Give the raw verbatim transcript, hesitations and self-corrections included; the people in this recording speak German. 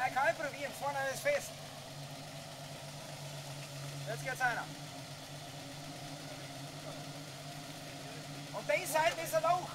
Ich kann nicht probieren, vorne ist fest. Jetzt geht's einer. Und die Seite ist ein Loch.